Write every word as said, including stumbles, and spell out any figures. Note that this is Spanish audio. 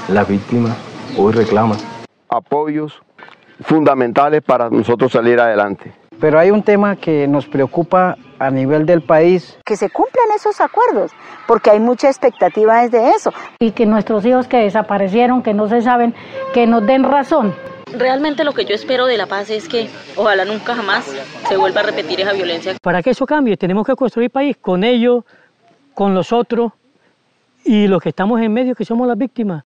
Las víctimas hoy reclaman apoyos fundamentales para nosotros salir adelante. Pero hay un tema que nos preocupa a nivel del país. Que se cumplan esos acuerdos, porque hay mucha expectativa desde eso. Y que nuestros hijos que desaparecieron, que no se saben, que nos den razón. Realmente lo que yo espero de la paz es que ojalá nunca jamás se vuelva a repetir esa violencia. Para que eso cambie tenemos que construir país con ellos, con los otros y los que estamos en medio que somos las víctimas.